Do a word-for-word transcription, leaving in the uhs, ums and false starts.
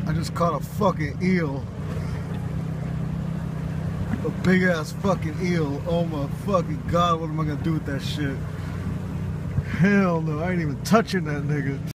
I just caught a fucking eel. A big ass fucking eel. Oh my fucking god, what am I gonna do with that shit? Hell no, I ain't even touching that nigga.